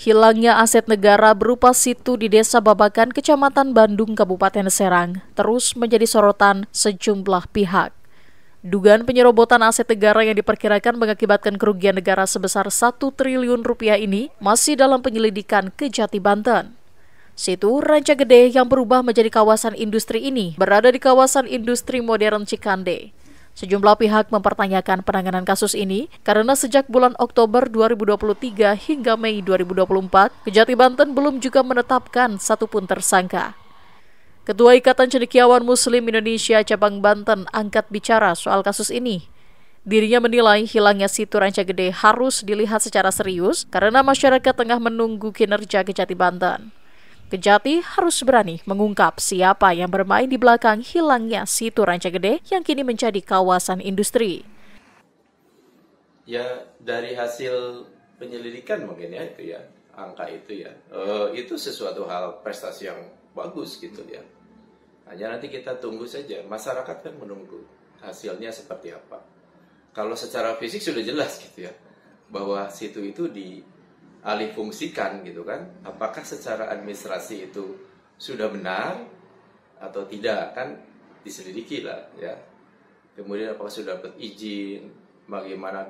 Hilangnya aset negara berupa situ di Desa Babakan, Kecamatan Bandung, Kabupaten Serang, terus menjadi sorotan sejumlah pihak. Dugaan penyerobotan aset negara yang diperkirakan mengakibatkan kerugian negara sebesar 1 triliun rupiah ini masih dalam penyelidikan Kejati, Banten. Situ Rancagede yang berubah menjadi kawasan industri ini berada di kawasan industri modern Cikande. Sejumlah pihak mempertanyakan penanganan kasus ini karena sejak bulan Oktober 2023 hingga Mei 2024, Kejati Banten belum juga menetapkan satupun tersangka. Ketua Ikatan Cendekiawan Muslim Indonesia Cabang Banten angkat bicara soal kasus ini. Dirinya menilai hilangnya situ Rancagede harus dilihat secara serius karena masyarakat tengah menunggu kinerja Kejati Banten. Kejati harus berani mengungkap siapa yang bermain di belakang hilangnya situ Rancagede yang kini menjadi kawasan industri. Ya, dari hasil penyelidikan mungkin ya itu ya, angka itu ya, itu sesuatu hal prestasi yang bagus gitu ya. Hanya nanti kita tunggu saja, masyarakat kan menunggu hasilnya seperti apa. Kalau secara fisik sudah jelas gitu ya, bahwa situ itu alih fungsikan gitu kan, apakah secara administrasi itu sudah benar atau tidak kan diselidiki lah ya. Kemudian apakah sudah dapat izin, bagaimana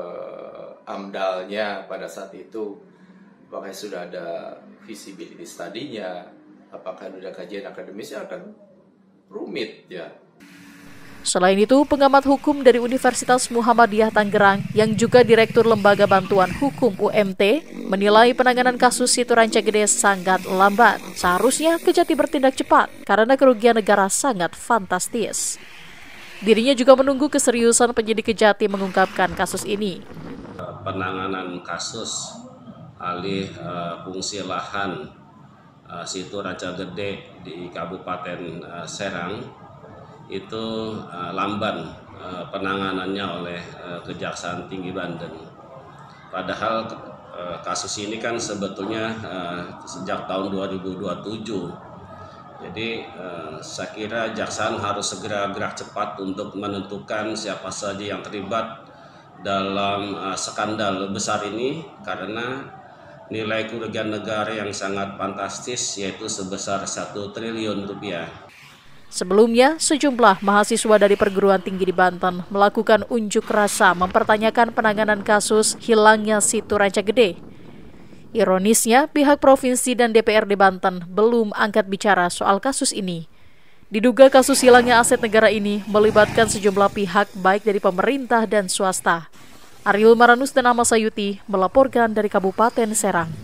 amdalnya pada saat itu, apakah sudah ada visibility study-nya, apakah ada kajian akademisnya, akan rumit ya. Selain itu, pengamat hukum dari Universitas Muhammadiyah Tangerang yang juga Direktur Lembaga Bantuan Hukum UMT menilai penanganan kasus situ Rancagede sangat lambat. Seharusnya Kejati bertindak cepat karena kerugian negara sangat fantastis. Dirinya juga menunggu keseriusan penyidik Kejati mengungkapkan kasus ini. Penanganan kasus alih fungsi lahan situ Rancagede di Kabupaten Serang itu lamban penanganannya oleh Kejaksaan Tinggi Banten. Padahal kasus ini kan sebetulnya sejak tahun 2027. Jadi saya kira Jaksaan harus segera gerak cepat untuk menentukan siapa saja yang terlibat dalam skandal besar ini karena nilai kerugian negara yang sangat fantastis yaitu sebesar 1 triliun rupiah. Sebelumnya, sejumlah mahasiswa dari perguruan tinggi di Banten melakukan unjuk rasa mempertanyakan penanganan kasus hilangnya situ Rancagede. Ironisnya, pihak provinsi dan DPRD Banten belum angkat bicara soal kasus ini. Diduga kasus hilangnya aset negara ini melibatkan sejumlah pihak baik dari pemerintah dan swasta. Ariel Maranus dan Ahmad Sayuti melaporkan dari Kabupaten Serang.